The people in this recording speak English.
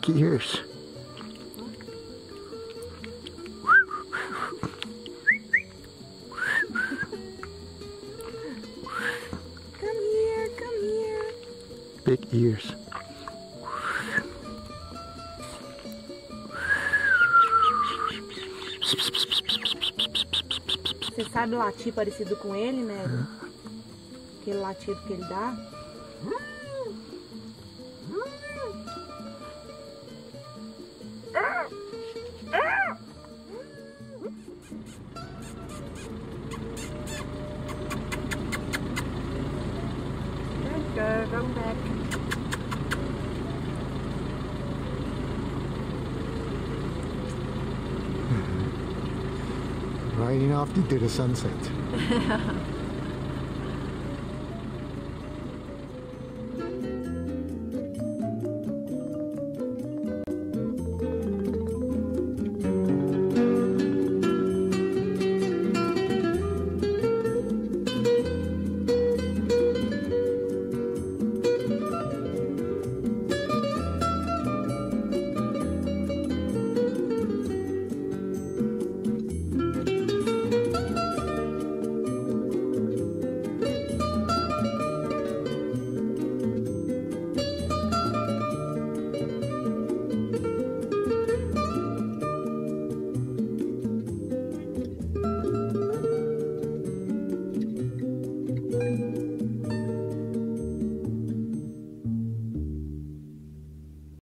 big ears. Come here, come here. Big ears. Você sabe latir parecido com ele, né? Aquele latido que ele dá. Good, come back. Riding off into the sunset.